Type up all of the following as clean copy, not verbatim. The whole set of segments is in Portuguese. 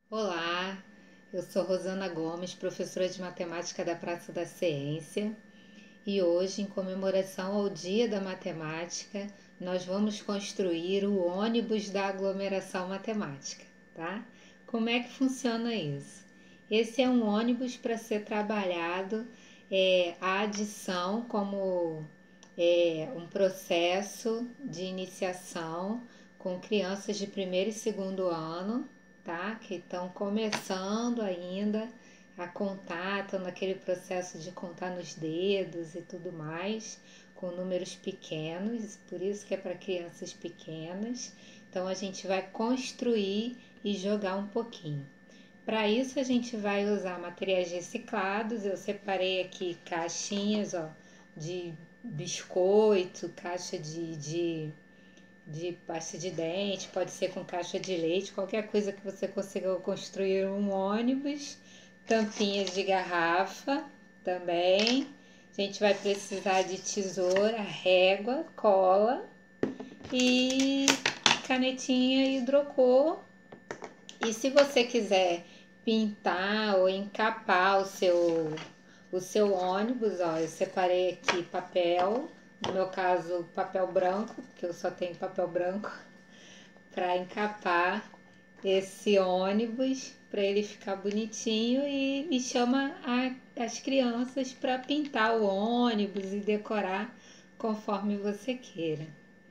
Olá, eu sou Rosana Gomes, professora de matemática da Praça da Ciência, e hoje, em comemoração ao Dia da Matemática, nós vamos construir o ônibus da aglomeração matemática, tá? Como é que funciona isso? Esse é um ônibus para ser trabalhado a adição como um processo de iniciação com crianças de primeiro e segundo ano, tá? Que estão começando ainda a contar, estão naquele processo de contar nos dedos e tudo mais, com números pequenos, por isso que é para crianças pequenas. Então a gente vai construir e jogar um pouquinho. Para isso a gente vai usar materiais reciclados. Eu separei aqui caixinhas, ó, de biscoito, caixa de pasta de dente, pode ser com caixa de leite, qualquer coisa que você consiga construir um ônibus, tampinhas de garrafa também. A gente vai precisar de tesoura, régua, cola e canetinha hidrocor. E se você quiser pintar ou encapar o seu ônibus, ó, eu separei aqui papel, no meu caso papel branco, porque eu só tenho papel branco, para encapar esse ônibus, para ele ficar bonitinho e chama as crianças para pintar o ônibus e decorar conforme você queira.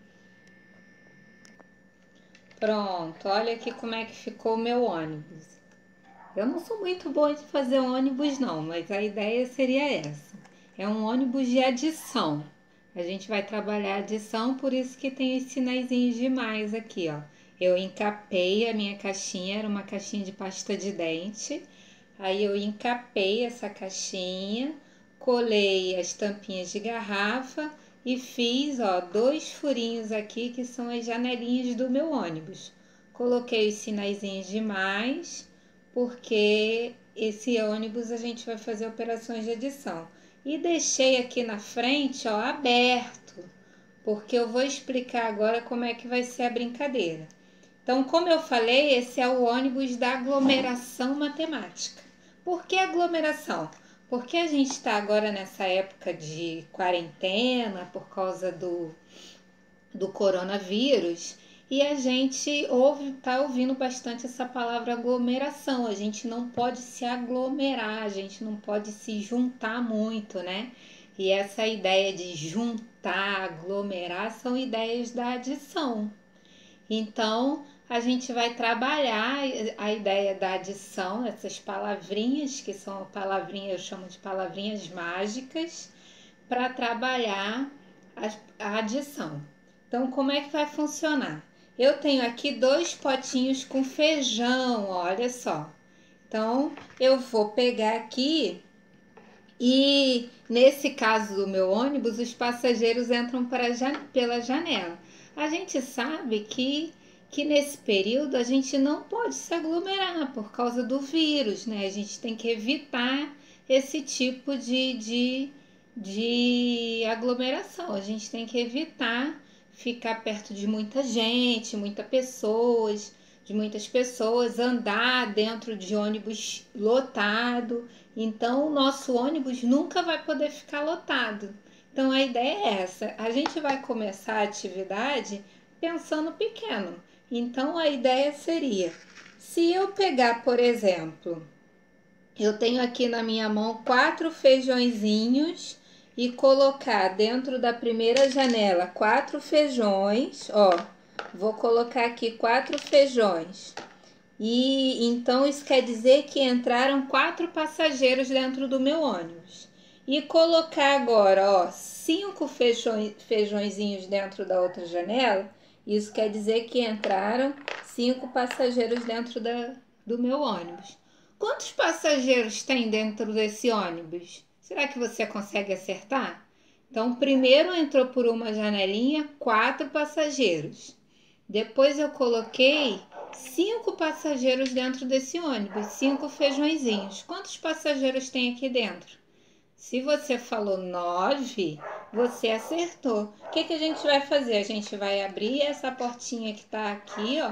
Pronto, olha aqui como é que ficou o meu ônibus. Eu não sou muito boa de fazer ônibus não, mas a ideia seria essa. É um ônibus de adição. A gente vai trabalhar adição, por isso que tem os sinaizinhos de mais aqui, ó. Eu encapei a minha caixinha, era uma caixinha de pasta de dente. Aí eu encapei essa caixinha, colei as tampinhas de garrafa e fiz, ó, 2 furinhos aqui que são as janelinhas do meu ônibus. Coloquei os sinaizinhos de mais, porque esse ônibus a gente vai fazer operações de adição. E deixei aqui na frente, ó, aberto, porque eu vou explicar agora como é que vai ser a brincadeira. Então, como eu falei, esse é o ônibus da aglomeração matemática. Por que aglomeração? Porque a gente está agora nessa época de quarentena por causa do coronavírus e a gente está ouvindo bastante essa palavra aglomeração. A gente não pode se aglomerar, a gente não pode se juntar muito, né? E essa ideia de juntar, aglomerar, são ideias da adição. Então, a gente vai trabalhar a ideia da adição, essas palavrinhas, que são palavrinhas, eu chamo de palavrinhas mágicas, para trabalhar a adição. Então, como é que vai funcionar? Eu tenho aqui 2 potinhos com feijão, olha só. Então, eu vou pegar aqui e, nesse caso do meu ônibus, os passageiros entram pela janela. A gente sabe que nesse período a gente não pode se aglomerar por causa do vírus, né? A gente tem que evitar esse tipo de aglomeração. A gente tem que evitar ficar perto de muita gente, muitas pessoas, andar dentro de ônibus lotado. Então, o nosso ônibus nunca vai poder ficar lotado. Então, a ideia é essa. A gente vai começar a atividade pensando pequeno. Então, a ideia seria, se eu pegar, por exemplo, eu tenho aqui na minha mão 4 feijõezinhos e colocar dentro da primeira janela 4 feijões, ó. Vou colocar aqui 4 feijões. E então isso quer dizer que entraram 4 passageiros dentro do meu ônibus. E colocar agora, ó, 5 feijõezinhos dentro da outra janela, isso quer dizer que entraram 5 passageiros dentro do meu ônibus. Quantos passageiros tem dentro desse ônibus? Será que você consegue acertar? Então, primeiro entrou por uma janelinha 4 passageiros. Depois eu coloquei 5 passageiros dentro desse ônibus, 5 feijõezinhos. Quantos passageiros tem aqui dentro? Se você falou 9, você acertou. O que a gente vai fazer? A gente vai abrir essa portinha que está aqui, ó,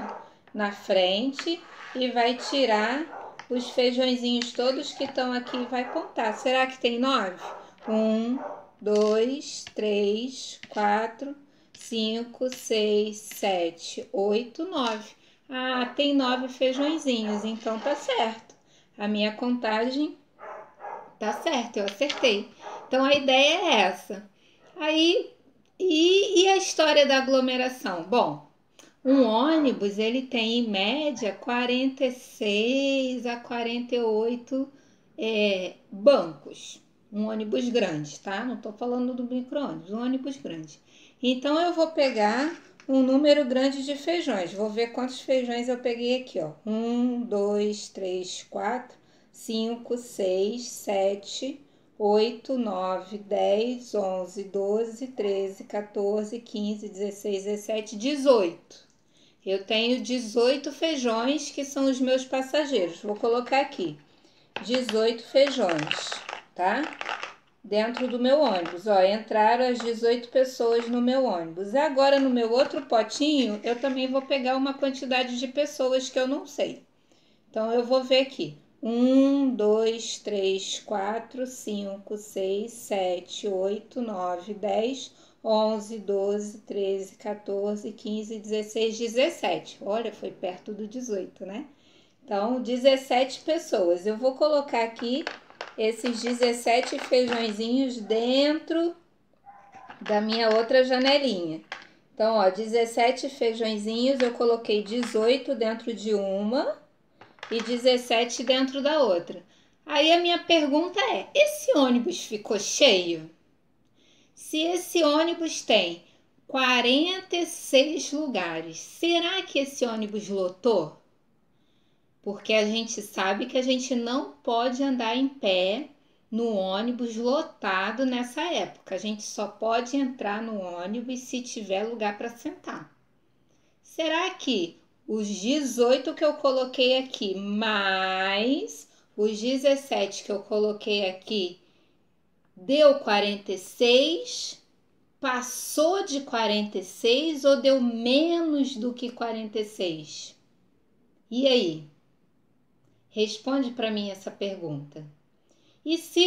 na frente e vai tirar os feijõezinhos todos que estão aqui e vai contar. Será que tem 9? 1, 2, 3, 4, 5, 6, 7, 8, 9. Ah, tem 9 feijõezinhos, então tá certo. A minha contagem tá certa, eu acertei. Então a ideia é essa. Aí, e a história da aglomeração? Bom, um ônibus, ele tem em média 46 a 48 bancos. Um ônibus grande, tá? Não tô falando do micro-ônibus, um ônibus grande. Então, eu vou pegar um número grande de feijões. Vou ver quantos feijões eu peguei aqui, ó. 1, 2, 3, 4, 5, 6, 7, 8, 9, 10, 11, 12, 13, 14, 15, 16, 17, 18. Eu tenho 18 feijões que são os meus passageiros. Vou colocar aqui 18 feijões, tá? Dentro do meu ônibus. Ó, entraram as 18 pessoas no meu ônibus. Agora, no meu outro potinho, eu também vou pegar uma quantidade de pessoas que eu não sei. Então, eu vou ver aqui. 1, 2, 3, 4, 5, 6, 7, 8, 9, 10, 11, 12, 13, 14, 15, 16, 17. Olha, foi perto do 18, né? Então, 17 pessoas. Eu vou colocar aqui esses 17 feijõezinhos dentro da minha outra janelinha. Então, ó, 17 feijõezinhos, eu coloquei 18 dentro de uma e 17 dentro da outra. Aí a minha pergunta é: esse ônibus ficou cheio? Se esse ônibus tem 46 lugares, será que esse ônibus lotou? Porque a gente sabe que a gente não pode andar em pé no ônibus lotado nessa época. A gente só pode entrar no ônibus se tiver lugar para sentar. Será que os 18 que eu coloquei aqui, mais os 17 que eu coloquei aqui, deu 46? Passou de 46 ou deu menos do que 46? E aí? Responde para mim essa pergunta. E se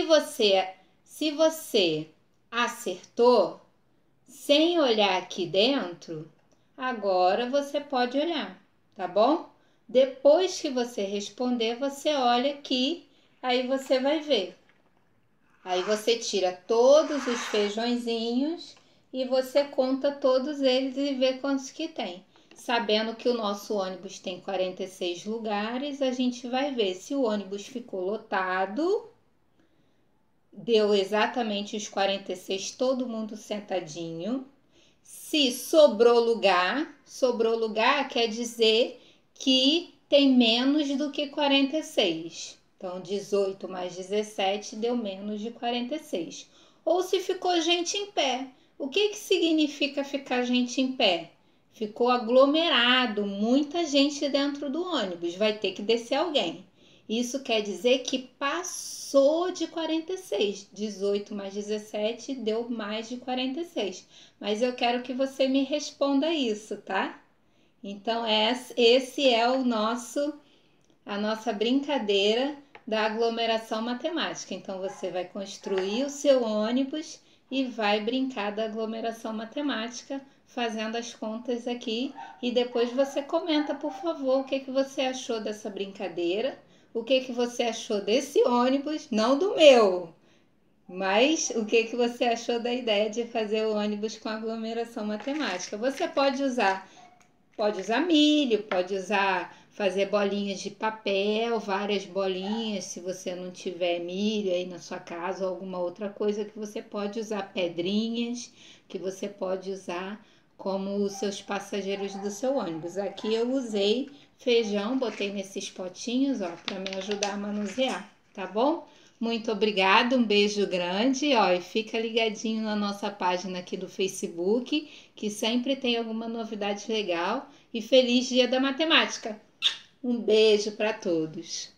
você acertou sem olhar aqui dentro, agora você pode olhar, tá bom? Depois que você responder, você olha aqui, aí você vai ver. Aí você tira todos os feijõezinhos e você conta todos eles e vê quantos que tem. Sabendo que o nosso ônibus tem 46 lugares, a gente vai ver se o ônibus ficou lotado, deu exatamente os 46, todo mundo sentadinho. Se sobrou lugar quer dizer que tem menos do que 46. Então, 18 mais 17 deu menos de 46. Ou se ficou gente em pé. O que significa ficar gente em pé? Ficou aglomerado, muita gente dentro do ônibus, vai ter que descer alguém. Isso quer dizer que passou de 46. 18 mais 17 deu mais de 46. Mas eu quero que você me responda isso, tá? Então, esse é a nossa brincadeira da aglomeração matemática. Então, você vai construir o seu ônibus e vai brincar da aglomeração matemática, fazendo as contas aqui. E depois você comenta, por favor, o que você achou dessa brincadeira, o que você achou desse ônibus, não do meu, mas o que você achou da ideia de fazer o ônibus com aglomeração matemática. Você pode usar milho, pode usar, fazer bolinhas de papel, várias bolinhas, se você não tiver milho aí na sua casa ou alguma outra coisa que você pode usar, pedrinhas que você pode usar como os seus passageiros do seu ônibus. Aqui eu usei feijão, botei nesses potinhos, ó, para me ajudar a manusear, tá bom? Muito obrigada, um beijo grande, ó, e fica ligadinho na nossa página aqui do Facebook, que sempre tem alguma novidade legal. E feliz Dia da Matemática! Um beijo para todos!